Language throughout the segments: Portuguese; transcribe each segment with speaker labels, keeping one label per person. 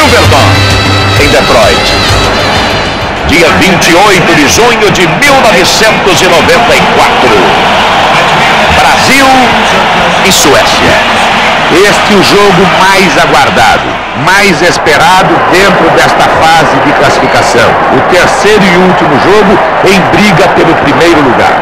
Speaker 1: Silverton, em Detroit. Dia 28 de junho de 1994. Brasil e Suécia.
Speaker 2: Este é o jogo mais aguardado, mais esperado dentro desta fase de classificação. O terceiro e último jogo em briga pelo primeiro lugar.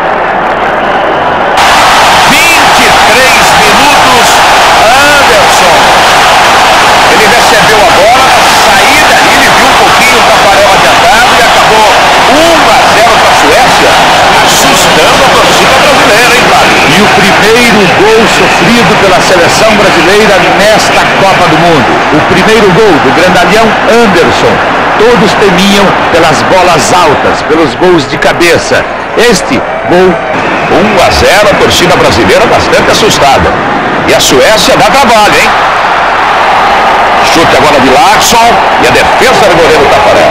Speaker 1: 23 minutos, Anderson. Ele recebeu a bola na saída, ele viu um pouquinho o Tafarel adiantado e acabou 1-0 para a Suécia, assustando a torcida brasileira, hein, Fábio?
Speaker 2: E o primeiro gol sofrido pela seleção brasileira nesta Copa do Mundo. O primeiro gol do grandalhão Anderson. Todos temiam pelas bolas altas, pelos gols de cabeça. Este gol
Speaker 1: 1-0, a torcida brasileira bastante assustada. E a Suécia dá trabalho, hein? Chute agora de Larsson e a defesa do goleiro Tafarel.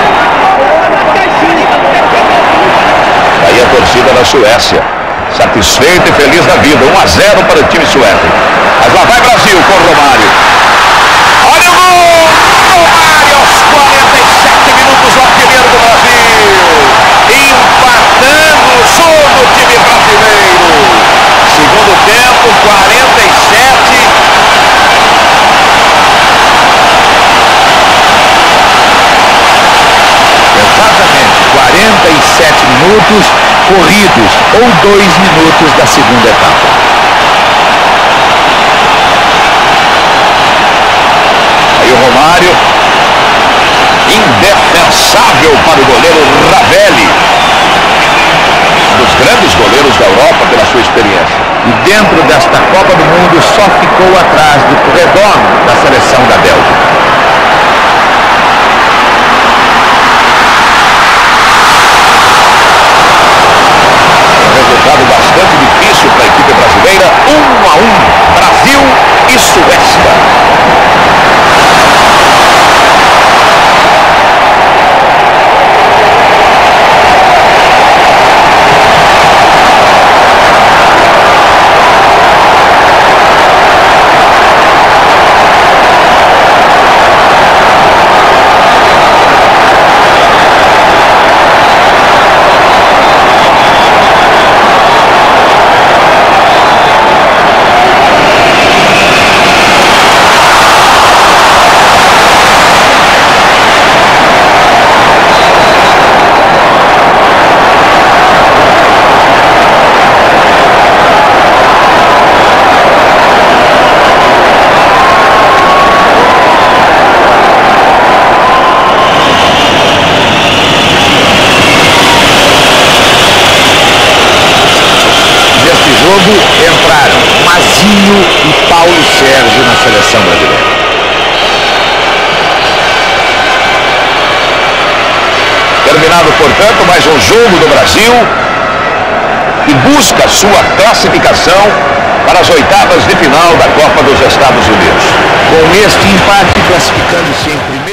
Speaker 1: Aí a torcida da Suécia, satisfeita e feliz da vida. 1-0 para o time sueco. Mas lá vai Brasil com o Romário. Olha o gol! Romário aos 47 minutos, o artilheiro do Brasil. Empatando o jogo, time brasileiro. Segundo tempo, 47.
Speaker 2: Exatamente, 47 minutos corridos, ou 2 minutos da segunda etapa.
Speaker 1: Aí o Romário, indefensável para o goleiro Ravelli, um dos grandes goleiros da Europa pela sua experiência.
Speaker 2: E dentro desta Copa do Mundo só ficou atrás do redondo da seleção da Bélgica.
Speaker 1: Bastante difícil para a equipe brasileira. 1-1, Brasil e Suécia.
Speaker 2: Entraram Mazinho e Paulo Sérgio na seleção brasileira.
Speaker 1: Terminado, portanto, mais um jogo do Brasil que busca sua classificação para as oitavas de final da Copa dos Estados Unidos.
Speaker 2: Com este empate, classificando-se em primeiro.